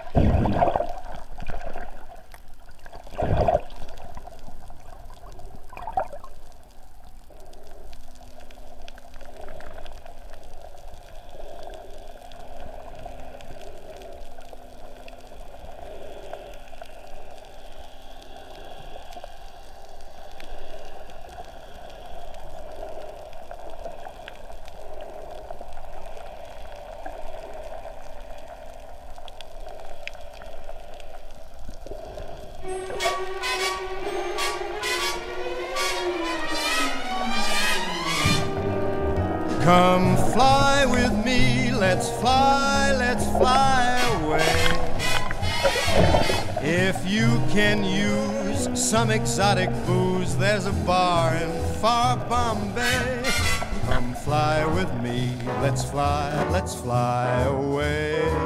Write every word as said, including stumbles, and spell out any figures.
Come fly with me, let's fly, let's fly away. If you can use some exotic booze, there's a bar in far Bombay. Come fly with me, let's fly, let's fly away.